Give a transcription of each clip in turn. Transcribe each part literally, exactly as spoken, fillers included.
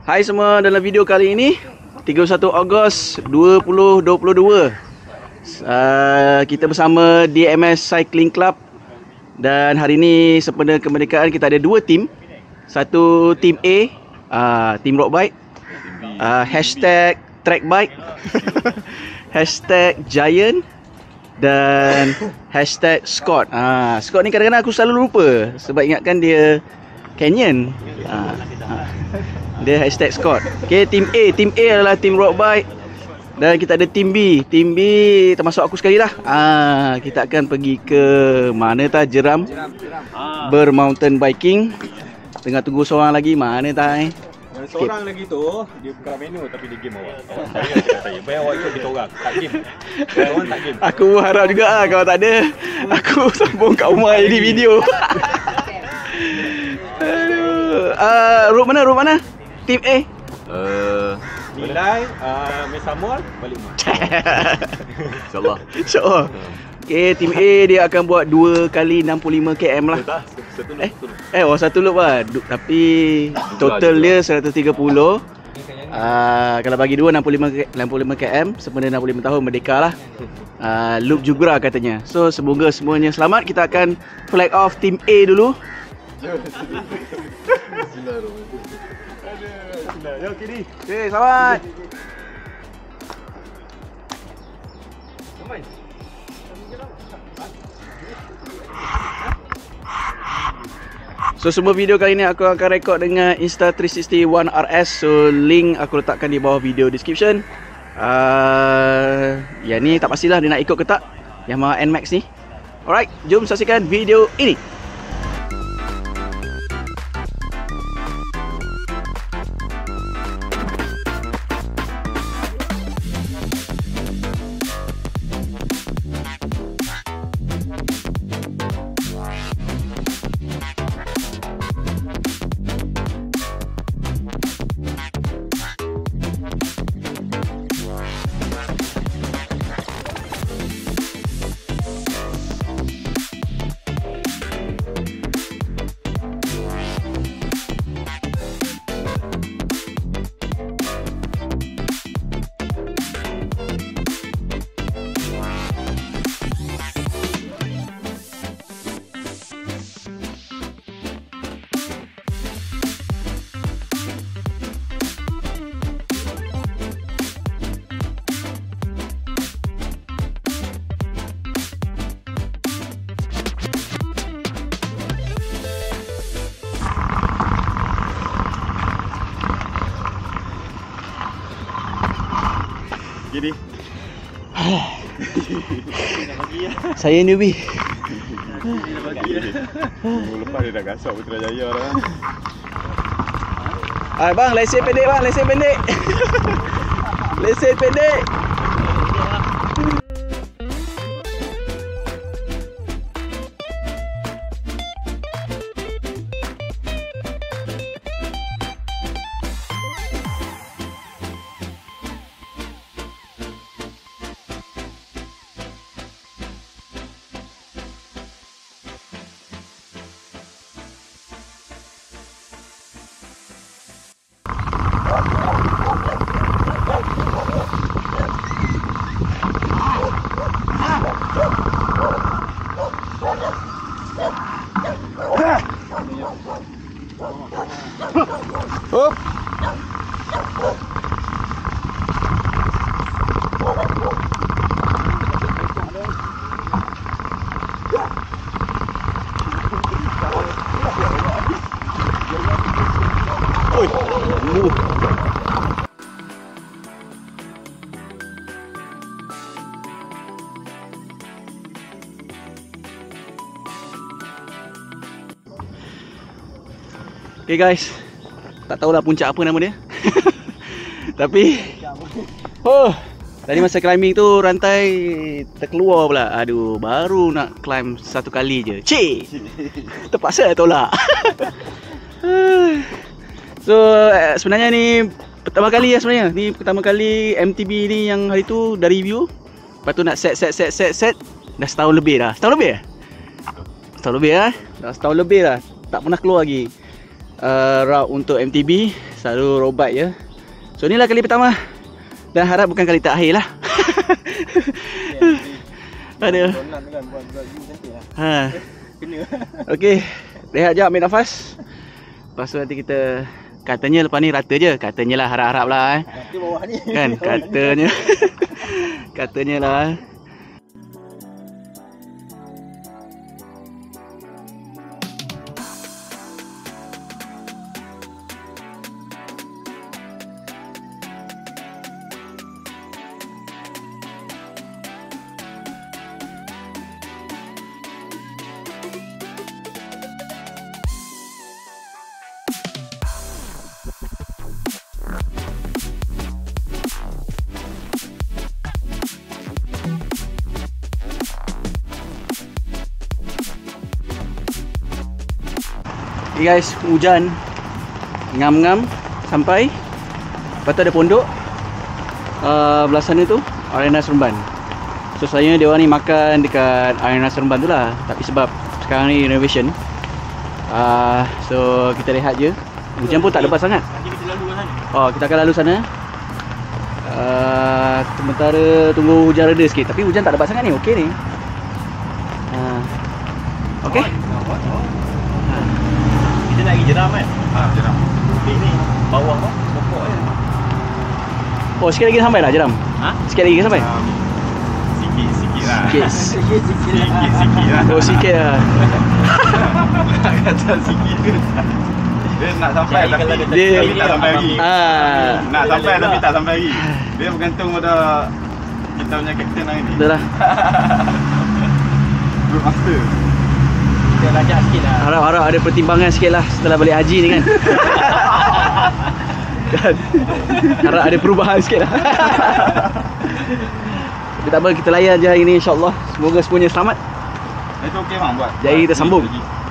Hai semua, dalam video kali ini tiga puluh satu Ogos dua ribu dua puluh dua uh, kita bersama D M S Cycling Club. Dan hari ini sempena kemerdekaan kita ada dua tim. Satu tim A, uh, tim road bike, uh, hashtag track bike, hashtag giant, dan hashtag Scott. uh, Scott ni kadang-kadang aku selalu lupa sebab ingatkan dia Canyon. uh, uh. Dia hashtag Scott. Okay, tim A. Tim A adalah tim road bike. Dan kita ada tim B. Tim B termasuk aku sekali lah. Ah, kita akan pergi ke mana tak? Jeram. Bermountain biking. Tengah tunggu seorang lagi. Mana tak? Eh? Seorang lagi tu, dia bukan menu tapi dia game awak. Awak saya kata saya. Bayar awak ikut kita orang. Tak game. Orang tak game. Aku harap juga lah kalau tak ada. Aku sambung kat rumah edit video. Aduh. Uh, road mana? Road mana? Tim A. Uh, Nilai uh, Mesamol balik rumah. InsyaAllah. InsyaAllah. Okay, tim A dia akan buat dua kali enam puluh lima kilometer lah. Satu Eh, eh oh satu loop lah. Du- Tapi total dia seratus tiga puluh. Uh, kalau bagi dua, enam puluh lima kilometer. Sempena enam puluh lima tahun merdeka lah. Uh, loop juga katanya. So semoga semuanya selamat. Kita akan flag off tim A dulu. Yo kiri. Okay, selamat. So semua video kali ni aku akan rekod dengan Insta three sixty One R S. So link aku letakkan di bawah video description. uh, Yang ni tak pastilah dia nak ikut ke tak, Yamaha N Max ni. Alright, jom saksikan video ini. Kiri. Saya newbie. Minggu lepas dia dah gasak Putrajaya dah. Ah bang, lesen pendek bang, lesen pendek. Lesen pendek. Hop. Oi. Uh. Okay guys, tak tahulah puncak apa nama dia. Tapi oh, tadi masa climbing tu rantai terkeluar pula. Aduh, baru nak climb satu kali je. Cik, terpaksa tolak. So sebenarnya ni pertama kali ya sebenarnya. Ni pertama kali M T B ni yang hari tu dah review. Lepas tu nak set set set set set. Dah setahun lebih dah. Setahun lebih eh? Setahun lebih lah. Dah setahun lebih dah. Tak pernah keluar lagi. uh, route untuk M T B. Selalu road bike je. So inilah kali pertama. Dan harap bukan kali terakhir lah. Ada. Ha. Okey, rehat jap, ambil nafas. Lepas tu nanti kita, katanya lepas ni rata je. Katanya lah, harap-harap lah eh. Nanti bawah ni. Kan, katanya. Katanya lah. Okay guys, hujan ngam-ngam sampai. Lepas tu ada pondok uh, belah sana tu, Arena Seremban. So saya dia orang ni makan dekat Arena Seremban tu lah. Tapi sebab sekarang ni renovation, uh, so kita rehat je. Hujan pun tak lebat sangat. Nanti kita lalu kan? Oh, kita akan lalu sana. uh, Sementara tunggu hujan reda sikit. Tapi hujan tak lebat sangat ni, okey ni. uh, Okey. Kita nak pergi jeram kan? Haa, jeram. Ini bawah tu, pokok je. Oh, sikit lagi sampai lah jeram? Ha? Sikit lagi sampai? Um, Sikit-sikit lah. Sikit. Sikit-sikit lah. Oh, sikit lah. Nak kata sikit ke? Dia nak sampai tapi, dia, tapi tak sampai lagi. Ah. Nak sampai tapi tak sampai lagi. Dia bergantung pada kita punya kapten hari ni. Betul lah. Group master. Kita rajak sikit lah. Harap-harap ada pertimbangan sikit lah setelah balik haji ni kan. Kan? Harap ada perubahan sikit lah. Tapi tak apa, kita layan je hari ni insyaAllah. Semoga semuanya selamat. Itu okey bang buat. Jadi kita sambung.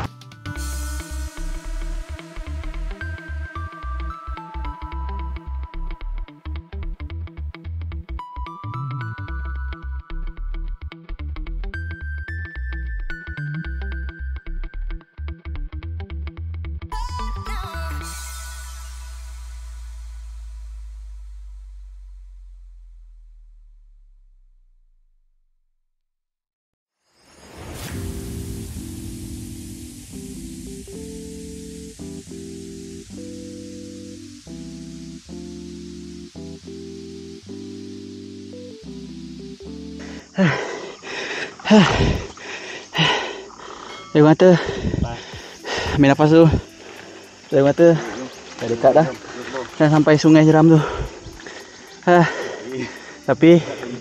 Dari mata. Ambil nafas dulu. Dari mata. Dah dekat dah. Dah sampai sungai jeram tu. Ha. Tapi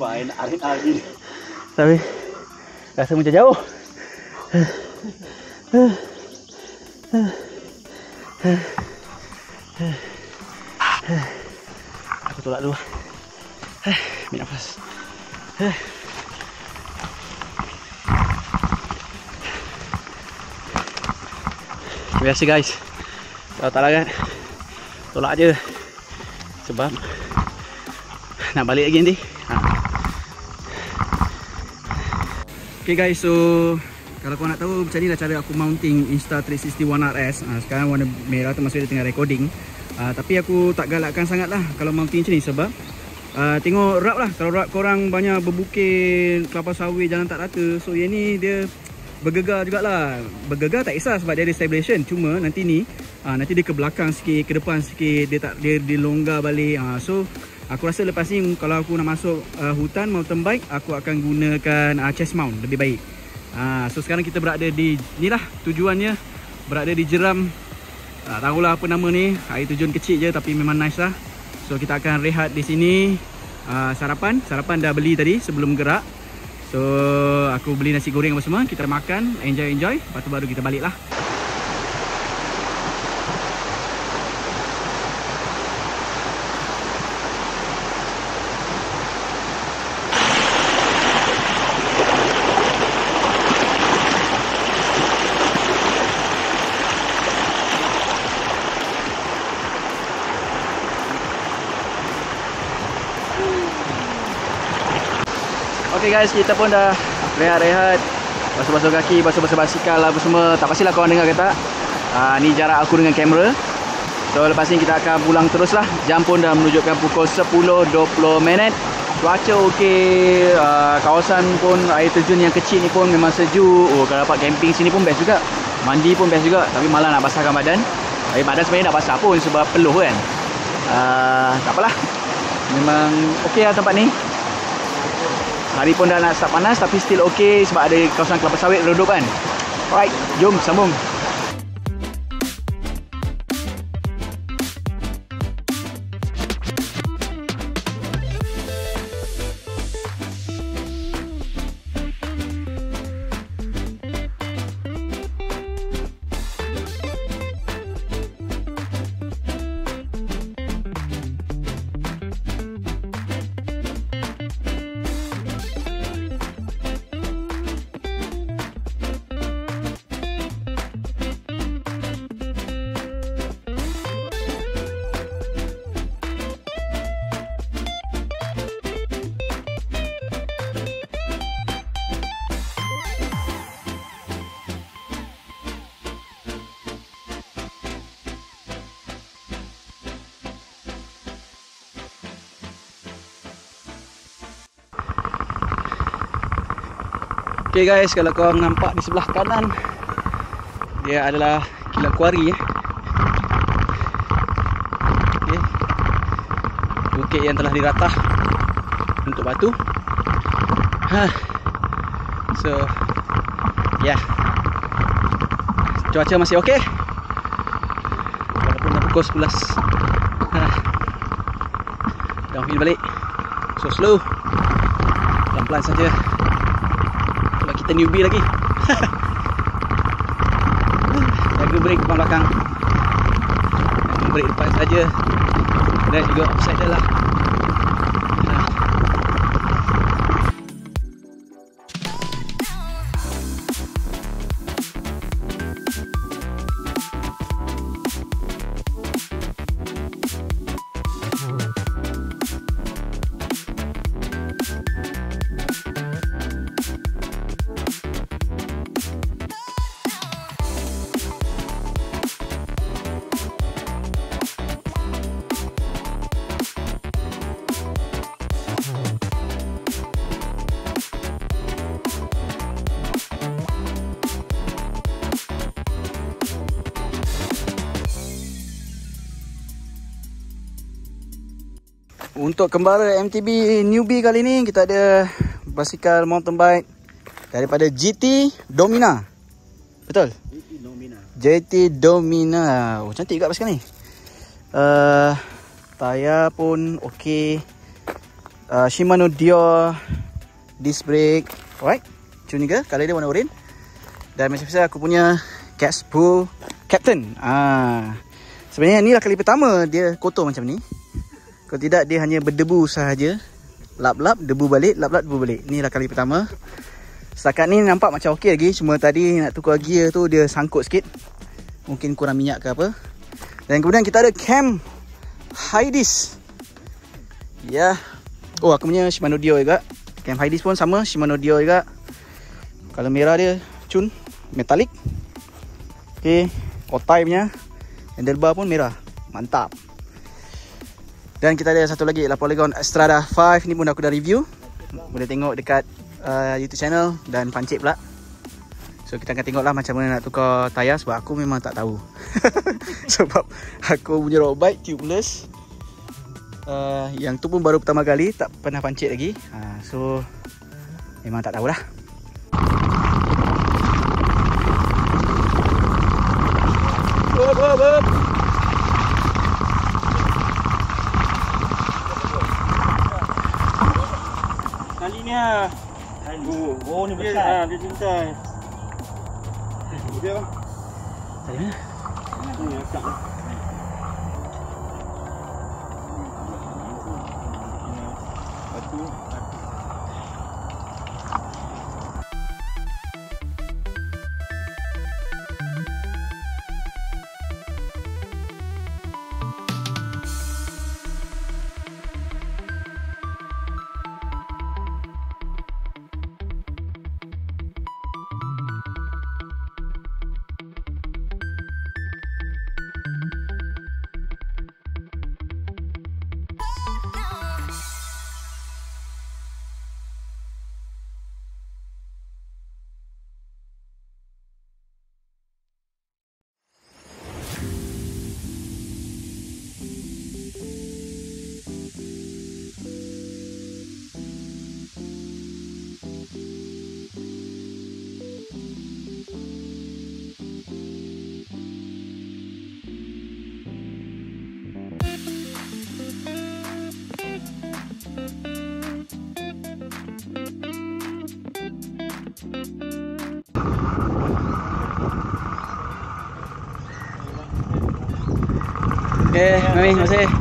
Tapi rasa macam jauh. Aku tolak dulu. Ambil nafas. Biasa guys, kalau tak larat tolak je. Sebab nak balik lagi nanti. ha. Okay guys, so kalau kau nak tahu macam ni lah cara aku mounting Insta three sixty-one R S. ha, Sekarang warna merah tu maksudnya dia tengah recording. ha, Tapi aku tak galakkan sangat lah kalau mounting macam ni. Sebab uh, tengok rap lah. Kalau rap korang banyak berbukit, kelapa sawit, jalan tak rata. So yang ni dia bergegar jugalah. Bergegar tak kisah sebab dia ada stabilisation. Cuma nanti ni aa, nanti dia ke belakang sikit, ke depan sikit, dia tak dia dilonggar balik. aa, So aku rasa lepas ni kalau aku nak masuk uh, hutan mountain bike, aku akan gunakan uh, chest mount lebih baik. aa, So sekarang kita berada di ni lah tujuannya, berada di jeram. Tak tahulah apa nama ni, air terjun kecil je tapi memang nice lah. So kita akan rehat di sini. aa, Sarapan, sarapan dah beli tadi sebelum gerak. So aku beli nasi goreng apa semua, kita makan, enjoy-enjoy, lepas tu baru kita balik lah. Okay guys, kita pun dah rehat-rehat, basuh-basuh kaki, basuh-basuh basikal lah apa semua. Tak pastilah korang dengar ke tak. uh, Ni jarak aku dengan kamera. So lepas ni kita akan pulang terus lah. Jam pun dah menunjukkan pukul sepuluh dua puluh minit. Cuaca okey, uh, kawasan pun air terjun yang kecil ni pun memang sejuk. Oh, kalau dapat camping sini pun best juga. Mandi pun best juga. Tapi malah nak basahkan badan. Tapi badan sebenarnya nak basah pun sebab peluh kan. uh, Tak apalah, memang okey lah tempat ni. Hari pun dah nak start panas tapi still okey sebab ada kawasan kelapa sawit duduk kan. Alright, jom sambung. Okay guys, kalau korang nampak di sebelah kanan, dia adalah kilat kuari eh. Okay. Bukit yang telah diratah untuk batu. Ha. So, ya, yeah. Cuaca masih okey. Walaupun dah pukul sebelas. Ha. Downhill balik. So slow. Pelan-pelan saja. Kita newbie lagi. Jaga brake depan belakang. Jaga brake depan saja. Dan juga offside dia lah. Untuk kembara M T B newbie kali ni, kita ada basikal mountain bike daripada G T Domina. Betul? G T Domina. G T Domina. Oh, cantik juga basikal ni. Uh, tayar pun okey. Uh, Shimano Dior disc brake. Alright. Cun juga. Color dia warna oranye. Dan macam biasa aku punya Caspo Captain. Ah. Sebenarnya ni lah kali pertama dia kotor macam ni. Kalau tidak, dia hanya berdebu sahaja. Lap-lap, debu balik, lap-lap, debu balik. Inilah kali pertama. Setakat ni nampak macam okey lagi. Cuma tadi nak tukar gear tu, dia sangkut sikit. Mungkin kurang minyak ke apa. Dan kemudian kita ada cam high disc. Ya. Oh, aku punya Shimano Dior juga. Cam high disc pun sama, Shimano Dior juga. Kalau merah dia, cun. Metalik. Okay. Otai punya. Handlebar pun merah. Mantap. Dan kita ada satu lagi, Polygon Strada lima. Ni pun aku dah review. Boleh tengok dekat uh, YouTube channel. Dan pancit pula. So kita akan tengoklah macam mana nak tukar tayar. Sebab aku memang tak tahu. Sebab aku punya road bike tubeless. uh, Yang tu pun baru pertama kali. Tak pernah pancit lagi. uh, So memang tak tahulah. Bop, bop, bop. Ni ah. Oh, oh ni besar. Dia cintai. Dia apa? Tadi mana? Ni akak. Batu. Okay, Mami, terima kasih.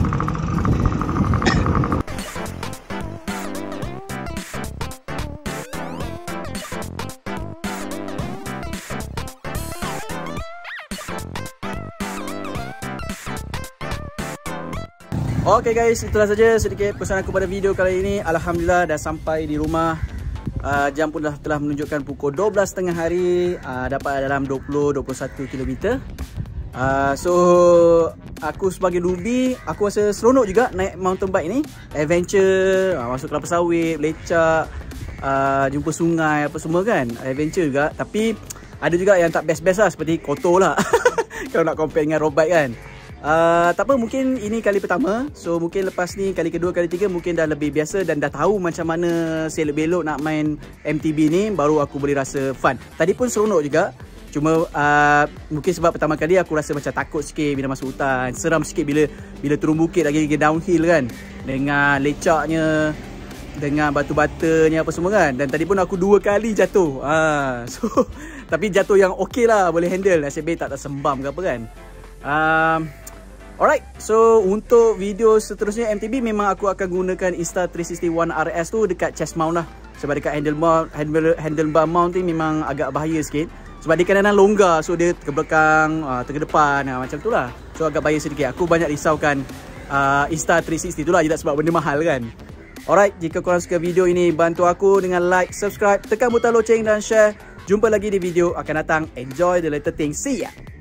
Okay guys, itulah saja sedikit pesan aku pada video kali ini. Alhamdulillah dah sampai di rumah. Uh, jam pun dah telah menunjukkan pukul dua belas tengah hari. Uh, dapat dalam dua puluh dua puluh satu kilometer. Uh, so aku sebagai newbie, aku rasa seronok juga naik mountain bike ni. Adventure, uh, masuk kelapa sawit, lecak, uh, jumpa sungai apa semua kan. Adventure juga. Tapi ada juga yang tak best-best lah, seperti kotor lah. Kalau nak compare dengan road bike kan. Uh, tak apa, mungkin ini kali pertama. So mungkin lepas ni kali kedua, kali tiga mungkin dah lebih biasa dan dah tahu macam mana selok-belok nak main M T B ni. Baru aku boleh rasa fun. Tadi pun seronok juga. Cuma uh, mungkin sebab pertama kali aku rasa macam takut sikit bila masuk hutan. Seram sikit bila bila turun bukit lagi, lagi downhill kan. Dengan lecaknya, dengan batu-batanya apa semua kan. Dan tadi pun aku dua kali jatuh. uh, So tapi jatuh yang okey lah, boleh handle. Nasib baik tak tersembam ke apa kan. um, Alright, so untuk video seterusnya M T B memang aku akan gunakan Insta three sixty-one R S tu dekat chest mount lah. Sebab dekat handlebar, handle, handlebar mount ni memang agak bahaya sikit. Sebab dia kadang-kadang longgar, so dia ke belakang, uh, ke depan, uh, macam tu lah. So agak bahaya sedikit. Aku banyak risaukan uh, Insta three sixty tu lah, je tak sebab benda mahal kan. Alright, jika korang suka video ini, bantu aku dengan like, subscribe, tekan butang loceng dan share. Jumpa lagi di video akan datang. Enjoy the little things. See ya!